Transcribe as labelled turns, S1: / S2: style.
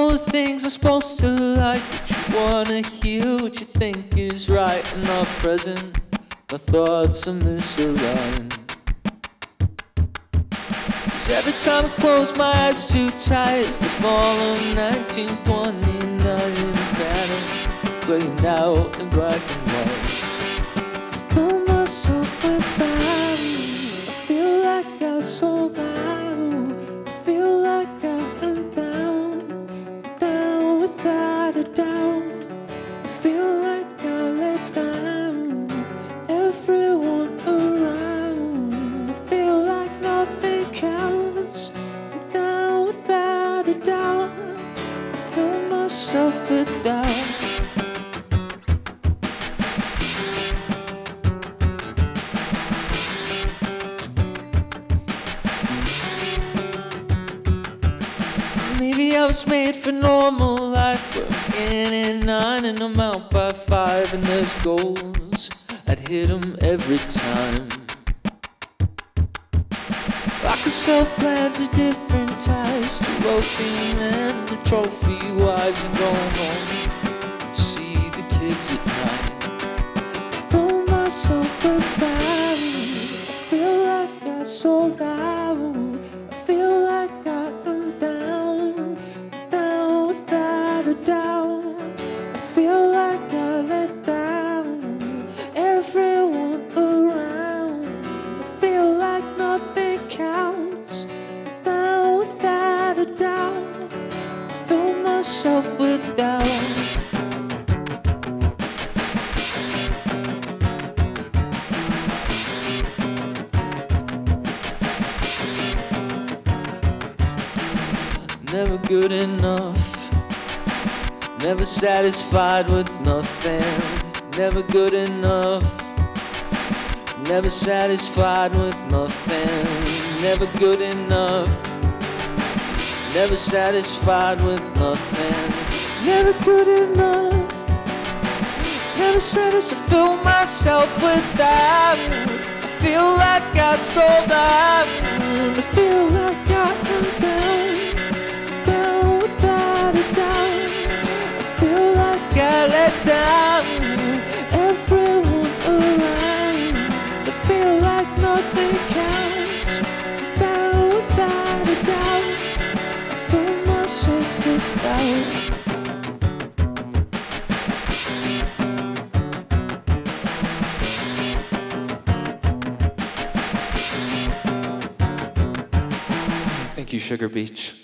S1: know the things I'm supposed to like, but you wanna hear what you think is right and not present. My thoughts are misaligned. 'Cause every time I close my eyes too tight, it's the fall of 1929 in a pattern, playing out in black and white. I feel myself without you. I feel like I sold out. I feel like I'm down, down without a doubt. I feel like I let down everyone around. I feel like nothing counts, I'm down without a doubt. I feel myself without. Maybe I was made for normal life, where I'm in at 9 and I'm out by 5, and there's goals, I'd hit them every time. I could sell plans of different types, to wealthy men, to trophy wives, and go home, see the kids at night. I feel myself without you. I feel like I sold out. I feel like I'm down, down without a doubt. I feel like I let down everyone around. I feel like nothing counts, down without a doubt. I feel myself without. Never good enough, never satisfied with nothing. Never good enough, never satisfied with nothing. Never good enough, never satisfied with nothing. Never good enough, never satisfied. I feel myself without. I feel like I sold out. I feel like I'm down, down without a doubt. I feel like I let down everyone around. I feel like nothing counts, down without a doubt. I feel myself without. Thank you, Sugar Beach.